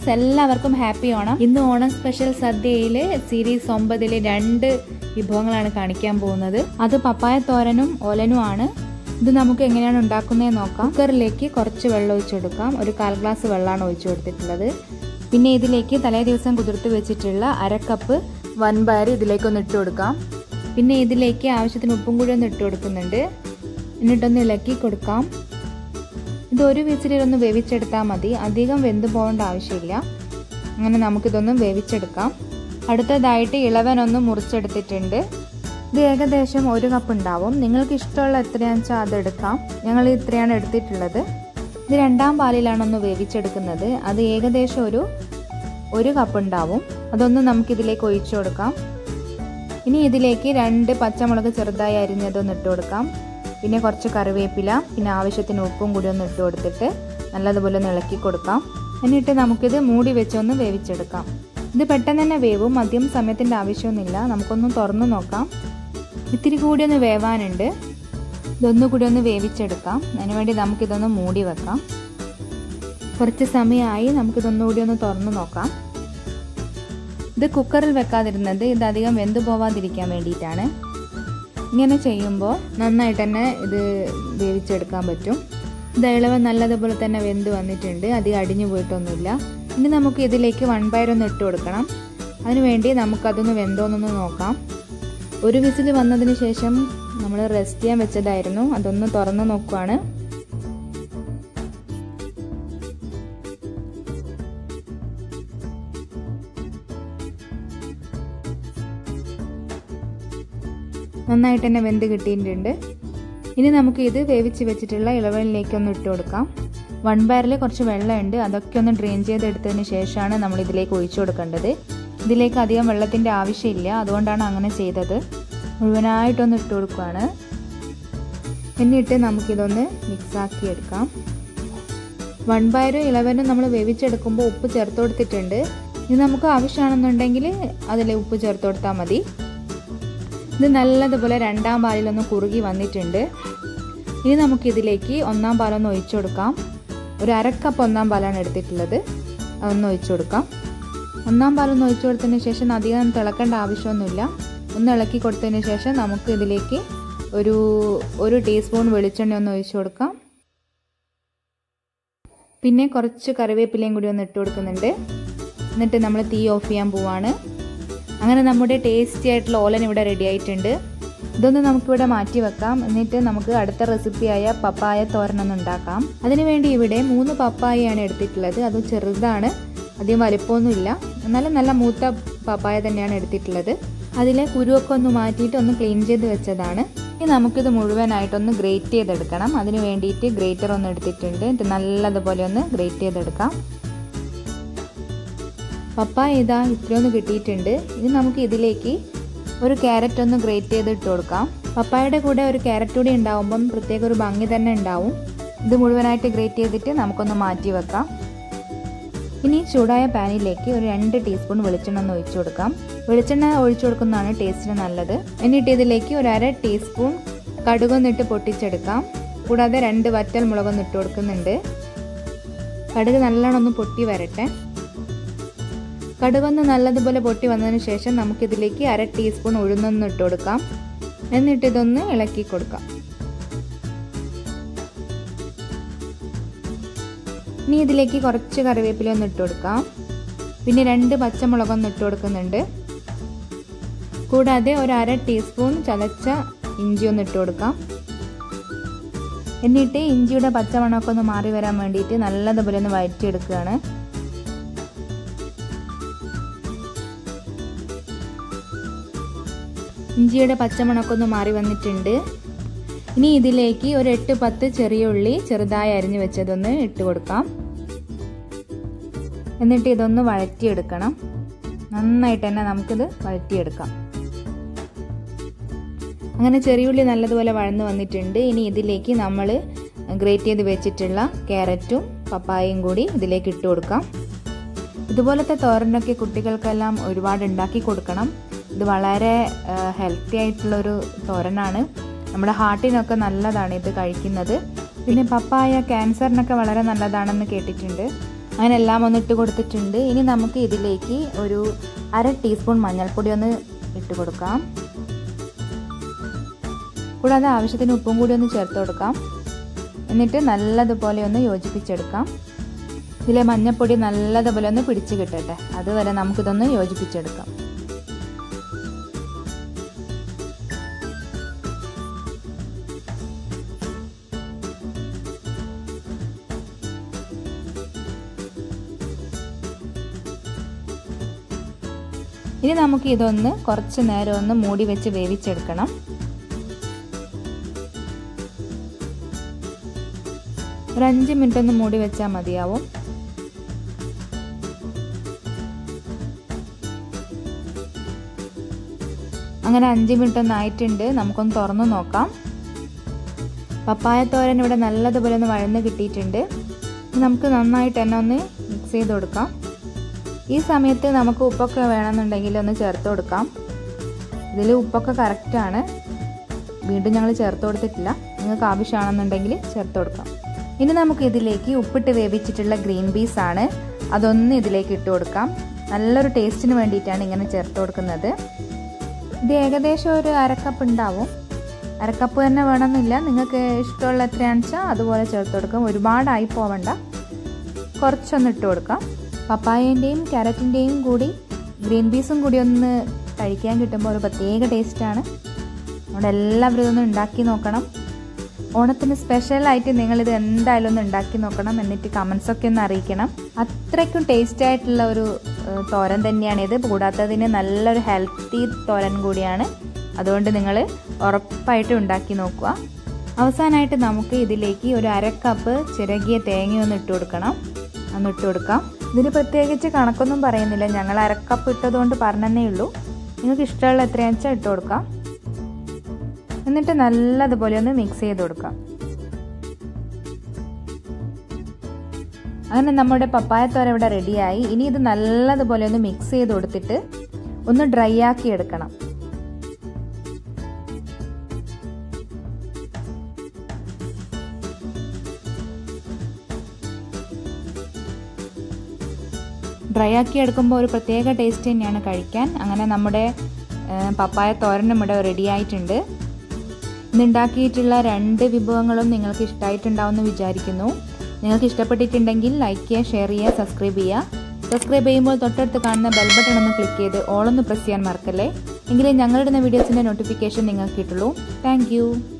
Friends, എല്ലാവർക്കും happy Onam. ഇന്ന് Onam special സദ്യയിലെ സീരീസ് 9-ലെ 2 വിഭവങ്ങളാണ് കാണിക്കാൻ പോകുന്നത്. അത് പപ്പായ തോരനും ഓലനും ആണ്. ഇത് നമുക്ക് എങ്ങനെയാണ് ഉണ്ടാക്കുന്നതെന്ന് നോക്കാം. കുക്കറിലേക്ക് കുറച്ച് വെള്ളം ഒഴിച്ചെടുക്കാം. ഒരു 1/4 ഗ്ലാസ് വെള്ളമാണ് ഒഴിച്ചു കൊടുത്തിട്ടുള്ളത്. പിന്നെ ഇതിലേക്ക് തലേ ദിവസം കുതിർത്ത് വെച്ചിട്ടുള്ള 1/2 കപ്പ് വൻപയർ ഇതിലേക്കൊന്ന് ഇട്ട് കൊടുക്കാം. പിന്നെ ഇതിലേക്ക് ആവശ്യത്തിന് ഉപ്പും കൂടി ഒന്ന് ഇട്ട് കൊടുക്കുന്നുണ്ട്. എന്നിട്ടൊന്ന് ഇളക്കി കൊടുക്കാം. ഇത് ഒരു വിസിലൊന്ന് വേവിച്ചെടുത്താൽ മതി, അധികം വെന്ത് പോകേണ്ട ആവശ്യമില്ല. അങ്ങനെ നമുക്കിതൊന്ന് വേവിച്ചെടുക്കാം. അടുത്തതായിട്ട് ഇളവൻ ഒന്ന് മുറിച്ചെടുത്തിട്ടുണ്ട്. ഇത് ഏകദേശം 1 കപ്പ് ഉണ്ടാവും. നിങ്ങൾക്ക് ഇഷ്ടമുള്ള എത്രയാണെന്ന് വെച്ചാൽ അതെടുക്കാം. ഞങ്ങൾ ഇത്രയാണ് എടുത്തിട്ടുള്ളത്. ഇത് 2ാം പാലിലാണ് ഒന്ന് വേവിച്ചെടുക്കുന്നത്. അത് ഏകദേശം ഒരു കപ്പ് ഉണ്ടാവും. അതൊന്ന് നമുക്കിതിലേക്ക് ഒഴിച്ചു കൊടുക്കാം. ഇനി ഇതിലേക്ക് 2 പച്ചമുളക് ചെറുതായി അരിഞ്ഞതൊന്ന് ഇട്ട് കൊടുക്കാം. പിന്നെ കുറച്ച് കറിവേപ്പില, പിന്നെ ആവശ്യത്തിന് ഉപ്പും കൂടി ഒന്ന് ഇട്ട് കൊടുത്തിട്ട് നല്ലതുപോലെ ഒന്ന് ഇളക്കി കൊടുക്കാം. എന്നിട്ട് നമുക്കിത് മൂടി വെച്ചൊന്ന് വേവിച്ചെടുക്കാം. ഇത് പെട്ടെന്ന് തന്നെ വേവും, അധികം സമയത്തിൻ്റെ ആവശ്യമൊന്നുമില്ല. നമുക്കൊന്ന് തുറന്ന് നോക്കാം. ഇത്തിരി കൂടി ഒന്ന് വേവാനുണ്ട്. ഇതൊന്നുകൂടി ഒന്ന് വേവിച്ചെടുക്കാം. അതിനുവേണ്ടി നമുക്കിതൊന്ന് മൂടി വെക്കാം. കുറച്ച് സമയമായി, നമുക്കിതൊന്നുകൂടി ഒന്ന് തുറന്ന് നോക്കാം. ഇത് കുക്കറിൽ വെക്കാതിരുന്നത് ഇത് അധികം വെന്ത് പോവാതിരിക്കാൻ വേണ്ടിയിട്ടാണ്. ഇങ്ങനെ ചെയ്യുമ്പോൾ നന്നായിട്ട് തന്നെ ഇത് വേവിച്ചെടുക്കാൻ പറ്റും. ഇത് ഇളവ് നല്ലതുപോലെ തന്നെ വെന്ത് വന്നിട്ടുണ്ട്, അധികം അടിഞ്ഞു പോയിട്ടൊന്നുമില്ല. ഇനി നമുക്ക് ഇതിലേക്ക് വൻപയറൊന്ന് ഇട്ട് കൊടുക്കണം. അതിനുവേണ്ടി നമുക്കതൊന്ന് വെന്തോന്നൊന്ന് നോക്കാം. ഒരു വിസിൽ വന്നതിന് ശേഷം നമ്മൾ റെസ്റ്റ് ചെയ്യാൻ വെച്ചതായിരുന്നു. അതൊന്ന് തുറന്ന് നോക്കുവാണ്. നന്നായിട്ട് തന്നെ വെന്ത് കിട്ടിയിട്ടുണ്ട്. ഇനി നമുക്ക് ഇത് വേവിച്ച് വെച്ചിട്ടുള്ള ഇളവനിലേക്കൊന്ന് ഇട്ട് കൊടുക്കാം. വൻപയറിൽ കുറച്ച് വെള്ളമുണ്ട്, അതൊക്കെ ഒന്ന് ഡ്രെയിൻ ചെയ്തെടുത്തതിന് ശേഷമാണ് നമ്മൾ ഇതിലേക്ക് ഒഴിച്ചു കൊടുക്കേണ്ടത്. ഇതിലേക്ക് അധികം വെള്ളത്തിൻ്റെ ആവശ്യമില്ല, അതുകൊണ്ടാണ് അങ്ങനെ ചെയ്തത്. മുഴുവനായിട്ടൊന്ന് ഇട്ട് കൊടുക്കുകയാണ്. എന്നിട്ട് നമുക്കിതൊന്ന് മിക്സാക്കി എടുക്കാം. വൻപയറും ഇളവനും നമ്മൾ വേവിച്ചെടുക്കുമ്പോൾ ഉപ്പ് ചേർത്ത് കൊടുത്തിട്ടുണ്ട്. ഇത് നമുക്ക് ആവശ്യമാണെന്നുണ്ടെങ്കിൽ അതിൽ ഉപ്പ് ചേർത്ത് കൊടുത്താൽ മതി. ഇത് നല്ലതുപോലെ 2ാം പാലിലൊന്ന് കുറുകി വന്നിട്ടുണ്ട്. ഇനി നമുക്കിതിലേക്ക് 1ാം പാലൊന്ന് ഒഴിച്ചു കൊടുക്കാം. ഒരു 1/2 കപ്പ് 1ാം പാലാണ് എടുത്തിട്ടുള്ളത്. അതൊന്ന് ഒഴിച്ചു കൊടുക്കാം. 1ാം പാലൊന്ന് ഒഴിച്ചു കൊടുത്തതിന് ശേഷം അധികം തിളക്കേണ്ട ആവശ്യമൊന്നുമില്ല. ഒന്ന് ഇളക്കി കൊടുത്തതിന് ശേഷം നമുക്ക് ഇതിലേക്ക് ഒരു ടീസ്പൂൺ വെളിച്ചെണ്ണ ഒന്ന് ഒഴിച്ചു കൊടുക്കാം. പിന്നെ കുറച്ച് കറിവേപ്പിലയും കൂടി ഒന്ന് ഇട്ട് കൊടുക്കുന്നുണ്ട്. എന്നിട്ട് നമ്മൾ തീ ഓഫ് ചെയ്യാൻ പോവാണ്. അങ്ങനെ നമ്മുടെ ടേസ്റ്റി ആയിട്ടുള്ള ഓലൻ ഇവിടെ റെഡി ആയിട്ടുണ്ട്. ഇതൊന്ന് നമുക്കിവിടെ മാറ്റി വെക്കാം. എന്നിട്ട് നമുക്ക് അടുത്ത റെസിപ്പിയായ പപ്പായ തോരൻ ഒന്ന് ഉണ്ടാക്കാം. അതിനുവേണ്ടി ഇവിടെ 3 പപ്പായയാണ് എടുത്തിട്ടുള്ളത്. അത് ചെറുതാണ്, അധികം വലിപ്പമൊന്നുമില്ല. എന്നാലും നല്ല മൂത്ത പപ്പായ തന്നെയാണ് എടുത്തിട്ടുള്ളത്. അതിലെ കുരുവൊക്കെ ഒന്ന് മാറ്റിയിട്ട് ഒന്ന് ക്ലീൻ ചെയ്ത് വെച്ചതാണ്. ഇനി നമുക്കിത് മുഴുവനായിട്ടൊന്ന് ഗ്രേറ്റ് ചെയ്തെടുക്കണം. അതിന് വേണ്ടിയിട്ട് ഗ്രേറ്റർ ഒന്ന് എടുത്തിട്ടുണ്ട്. ഇത് നല്ലതുപോലെ ഒന്ന് ഗ്രേറ്റ് ചെയ്തെടുക്കാം. പപ്പായ ഇതാ ഇത്രയൊന്ന് കിട്ടിയിട്ടുണ്ട്. ഇനി നമുക്ക് ഇതിലേക്ക് ഒരു ക്യാരറ്റ് ഒന്ന് ഗ്രേറ്റ് ചെയ്ത് ഇട്ട് കൊടുക്കാം. പപ്പായയുടെ കൂടെ ഒരു ക്യാരറ്റ് കൂടി ഉണ്ടാവുമ്പം പ്രത്യേക ഒരു ഭംഗി തന്നെ ഉണ്ടാവും. ഇത് മുഴുവനായിട്ട് ഗ്രേറ്റ് ചെയ്തിട്ട് നമുക്കൊന്ന് മാറ്റി വെക്കാം. ഇനി ചൂടായ പാനിലേക്ക് ഒരു 2 ടീസ്പൂൺ വെളിച്ചെണ്ണ ഒന്ന് ഒഴിച്ചു കൊടുക്കാം. വെളിച്ചെണ്ണ ഒഴിച്ചു കൊടുക്കുന്നതാണ് ടേസ്റ്റിന് നല്ലത്. എന്നിട്ട് ഇതിലേക്ക് ഒരു 1/2 ടീസ്പൂൺ കടുകൊന്നിട്ട് പൊട്ടിച്ചെടുക്കാം. കൂടാതെ 2 വറ്റൽ മുളകൊന്ന് ഇട്ട് കൊടുക്കുന്നുണ്ട്. കടുക് നല്ലോണം ഒന്ന് പൊട്ടി വരട്ടെ. കടുകൊന്ന് നല്ലതുപോലെ പൊട്ടി വന്നതിന് ശേഷം നമുക്കിതിലേക്ക് 1/2 ടീസ്പൂൺ ഉഴുന്നൊന്ന് ഇട്ട് കൊടുക്കാം. എന്നിട്ട് ഇതൊന്ന് ഇളക്കി കൊടുക്കാം. ഇനി ഇതിലേക്ക് കുറച്ച് കറിവേപ്പില ഒന്ന് ഇട്ട് കൊടുക്കാം. പിന്നെ 2 പച്ചമുളകൊന്ന് ഇട്ട് കൊടുക്കുന്നുണ്ട്. കൂടാതെ ഒരു 1/2 ടീസ്പൂൺ ചതച്ച ഇഞ്ചി ഒന്ന് ഇട്ട് കൊടുക്കാം. എന്നിട്ട് ഇഞ്ചിയുടെ പച്ചമണമൊക്കെ ഒന്ന് മാറി വരാൻ വേണ്ടിയിട്ട് നല്ലതുപോലെ ഒന്ന് വഴറ്റിയെടുക്കുകയാണ്. ഇഞ്ചിയുടെ പച്ചമണമൊക്കെ ഒന്ന് മാറി വന്നിട്ടുണ്ട്. ഇനി ഇതിലേക്ക് ഒരു 8-10 ചെറിയ ഉള്ളി ചെറുതായി അരിഞ്ഞു വെച്ചതൊന്ന് ഇട്ട് കൊടുക്കാം. എന്നിട്ട് ഇതൊന്ന് വഴറ്റിയെടുക്കണം. നന്നായിട്ട് തന്നെ നമുക്കിത് വഴറ്റിയെടുക്കാം. അങ്ങനെ ചെറിയുള്ളി നല്ലതുപോലെ വഴന്നു വന്നിട്ടുണ്ട്. ഇനി ഇതിലേക്ക് നമ്മൾ ഗ്രേറ്റ് ചെയ്ത് വെച്ചിട്ടുള്ള ക്യാരറ്റും പപ്പായയും കൂടി ഇതിലേക്ക് ഇട്ട് കൊടുക്കാം. ഇതുപോലത്തെ തോരനൊക്കെ കുട്ടികൾക്കെല്ലാം ഒരുപാട് ഉണ്ടാക്കി കൊടുക്കണം. ഇത് വളരെ ഹെൽത്തി ആയിട്ടുള്ളൊരു തോരനാണ്. നമ്മുടെ ഹാർട്ടിനൊക്കെ നല്ലതാണ് ഇത് കഴിക്കുന്നത്. പിന്നെ പപ്പായ ക്യാൻസറിനൊക്കെ വളരെ നല്ലതാണെന്ന് കേട്ടിട്ടുണ്ട്. അങ്ങനെ എല്ലാം ഒന്ന് ഇട്ട് കൊടുത്തിട്ടുണ്ട്. ഇനി നമുക്ക് ഇതിലേക്ക് ഒരു 1/2 ടീസ്പൂൺ മഞ്ഞൾപ്പൊടി ഒന്ന് ഇട്ട് കൊടുക്കാം. കൂടാതെ ആവശ്യത്തിന് ഉപ്പും കൂടി ഒന്ന് ചേർത്ത് കൊടുക്കാം. എന്നിട്ട് നല്ലതുപോലെ ഒന്ന് യോജിപ്പിച്ചെടുക്കാം. ഇതിലെ മഞ്ഞൾപ്പൊടി നല്ലതുപോലെ ഒന്ന് പിടിച്ച് കിട്ടട്ടെ. അതുവരെ നമുക്കിതൊന്ന് യോജിപ്പിച്ചെടുക്കാം. ഇനി നമുക്ക് ഇതൊന്ന് കുറച്ച് നേരം ഒന്ന് മൂടി വെച്ച് വേവിച്ചെടുക്കണം. ഒരു 5 മിനിറ്റ് ഒന്ന് മൂടി വെച്ചാൽ മതിയാവും. അങ്ങനെ 5 മിനിറ്റ് ഒന്ന് ആയിട്ടുണ്ട്. നമുക്കൊന്ന് തുറന്നു നോക്കാം. പപ്പായ തോരൻ ഇവിടെ നല്ലതുപോലെ ഒന്ന് വഴന്ന് കിട്ടിയിട്ടുണ്ട്. നമുക്ക് നന്നായിട്ട് തന്നെ ഒന്ന് മിക്സ് ചെയ്ത് കൊടുക്കാം. ഈ സമയത്ത് നമുക്ക് ഉപ്പൊക്കെ വേണമെന്നുണ്ടെങ്കിൽ ഒന്ന് ചേർത്ത് കൊടുക്കാം. ഇതിൽ ഉപ്പൊക്കെ കറക്റ്റാണ്. വീണ്ടും ഞങ്ങൾ ചേർത്ത് കൊടുത്തിട്ടില്ല. നിങ്ങൾക്ക് ആവശ്യമാണെന്നുണ്ടെങ്കിൽ ചേർത്ത് കൊടുക്കാം. ഇനി നമുക്ക് ഇതിലേക്ക് ഉപ്പിട്ട് വേവിച്ചിട്ടുള്ള ഗ്രീൻ പീസ് ആണ്. അതൊന്ന് ഇതിലേക്ക് ഇട്ട് കൊടുക്കാം. നല്ലൊരു ടേസ്റ്റിന് വേണ്ടിയിട്ടാണ് ഇങ്ങനെ ചേർത്ത് കൊടുക്കുന്നത്. ഇത് ഏകദേശം ഒരു 1/2 കപ്പ് ഉണ്ടാവും. 1/2 കപ്പ് തന്നെ വേണമെന്നില്ല. നിങ്ങൾക്ക് ഇഷ്ടമുള്ള എത്രയാണെന്ന് വെച്ചാൽ അതുപോലെ ചേർത്ത് കൊടുക്കാം. ഒരുപാടായി പോവണ്ട. കുറച്ചൊന്ന് ഇട്ട് കൊടുക്കാം. പപ്പായേൻ്റെയും ക്യാരറ്റിൻ്റെയും കൂടി ഗ്രീൻ പീസും കൂടി ഒന്ന് കഴിക്കാൻ കിട്ടുമ്പോൾ ഒരു പ്രത്യേക ടേസ്റ്റാണ്. അവിടെ എല്ലാവരും ഇതൊന്ന് ഉണ്ടാക്കി നോക്കണം. ഓണത്തിന് സ്പെഷ്യലായിട്ട് നിങ്ങളിത് എന്തായാലും ഒന്ന് ഉണ്ടാക്കി നോക്കണം. എന്നിട്ട് കമൻസൊക്കെ ഒന്ന് അറിയിക്കണം. അത്രയ്ക്കും ടേസ്റ്റ് ആയിട്ടുള്ള ഒരു തോരൻ തന്നെയാണിത്. കൂടാത്തതിന് നല്ലൊരു ഹെൽത്തി തോരൻ കൂടിയാണ്. അതുകൊണ്ട് നിങ്ങൾ ഉറപ്പായിട്ടും ഉണ്ടാക്കി നോക്കുക. അവസാനമായിട്ട് നമുക്ക് ഇതിലേക്ക് ഒരു 1/2 കപ്പ് ചിരകിയ തേങ്ങയൊന്ന് ഇട്ട് കൊടുക്കണം. ഒന്ന് ഇട്ട് കൊടുക്കാം. ഇതിന് പ്രത്യേകിച്ച് കണക്കൊന്നും പറയുന്നില്ല. ഞങ്ങൾ 1/2 കപ്പ് ഇട്ടതുകൊണ്ട് പറഞ്ഞതേ ഉള്ളൂ. നിങ്ങൾക്ക് ഇഷ്ടമുള്ള എത്രയാണെന്ന് വെച്ചാൽ ഇട്ട് കൊടുക്കാം. എന്നിട്ട് നല്ലതുപോലെ ഒന്ന് മിക്സ് ചെയ്ത് കൊടുക്കാം. അങ്ങനെ നമ്മുടെ പപ്പായ തോരൻ ഇവിടെ റെഡിയായി. ഇനി ഇത് നല്ലതുപോലെ ഒന്ന് മിക്സ് ചെയ്ത് കൊടുത്തിട്ട് ഒന്ന് ഡ്രൈ ആക്കി എടുക്കണം. ഡ്രൈ ആക്കി എടുക്കുമ്പോൾ ഒരു പ്രത്യേക ടേസ്റ്റ് തന്നെയാണ് കഴിക്കാൻ. അങ്ങനെ നമ്മുടെ പപ്പായ തോരനും ഇവിടെ റെഡി ആയിട്ടുണ്ട്. ഇന്നുണ്ടാക്കിയിട്ടുള്ള 2 വിഭവങ്ങളും നിങ്ങൾക്ക് ഇഷ്ടമായിട്ടുണ്ടാവുമെന്ന് വിചാരിക്കുന്നു. നിങ്ങൾക്ക് ഇഷ്ടപ്പെട്ടിട്ടുണ്ടെങ്കിൽ ലൈക്ക് ചെയ്യുക, ഷെയർ ചെയ്യുക, സബ്സ്ക്രൈബ് ചെയ്യുക. സബ്സ്ക്രൈബ് ചെയ്യുമ്പോൾ തൊട്ടടുത്ത് കാണുന്ന ബെൽ ബട്ടൺ ഒന്ന് ക്ലിക്ക് ചെയ്ത് ഓൾ ഒന്ന് പ്രസ് ചെയ്യാൻ മറക്കല്ലേ. എങ്കിലേ ഞങ്ങളിടുന്ന വീഡിയോസിൻ്റെ നോട്ടിഫിക്കേഷൻ നിങ്ങൾക്ക് കിട്ടുള്ളൂ. താങ്ക്